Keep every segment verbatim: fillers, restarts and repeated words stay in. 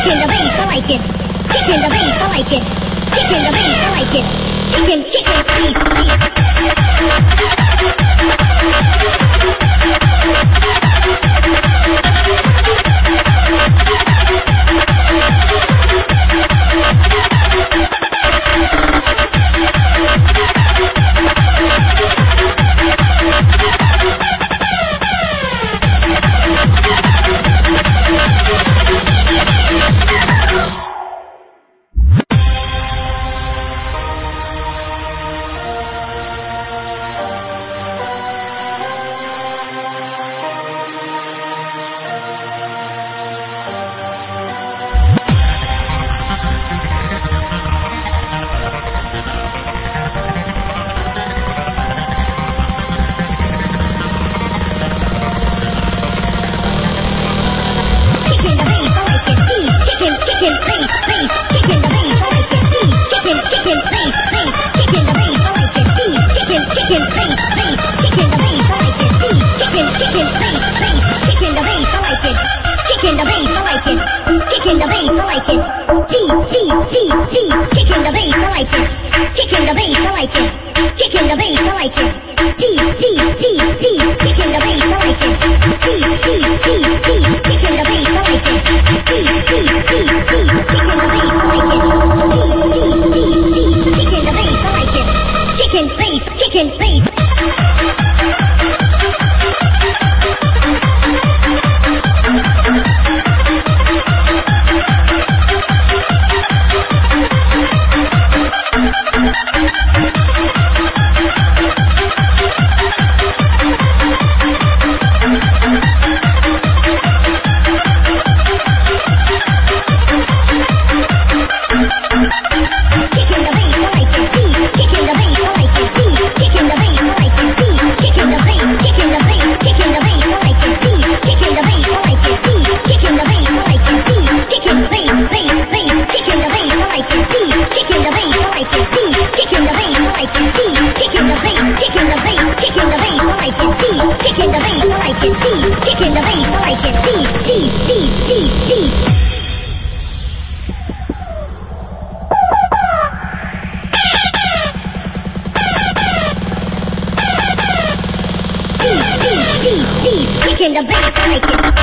Kicking the bass, I like it. Kicking the bass, I like it. Kicking the bass, I like it. Kicking, kicking, bass, bass. Kicking the bass, I like it. D, D, D, D. Kicking the bass, I like it. Kicking the bass, I like it. Kicking the bass, I like it. D, D, D, D. Kicking the bass, I like it. D, D, D, D. Kicking the bass, I like it. D, D, D, D. Kicking the bass, I like it. D, D, D, D. Kicking the bass, I like it. Kicking bass, kicking bass. Kicking the bass, I like it.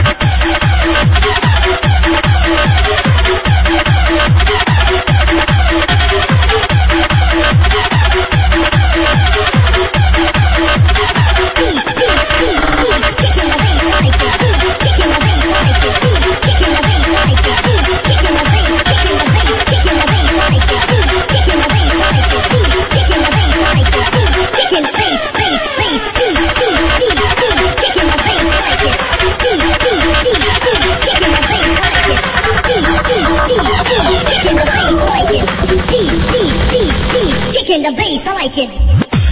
Kicking the bass, I like it.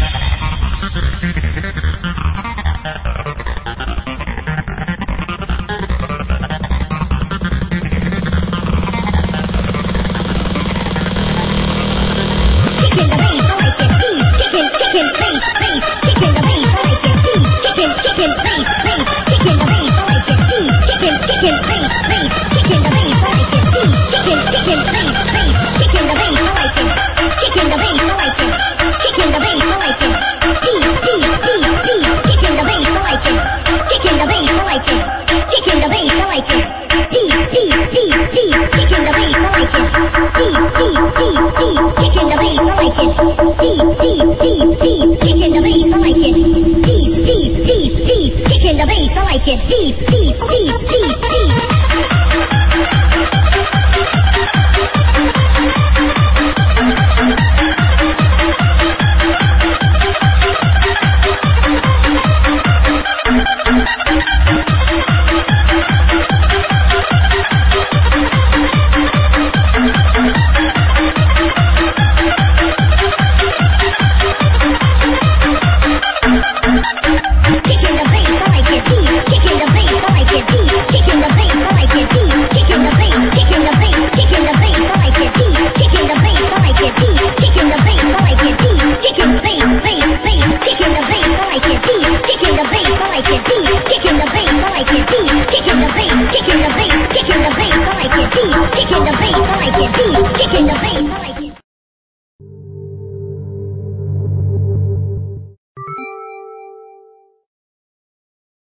Deep, deep, deep, deep, deep.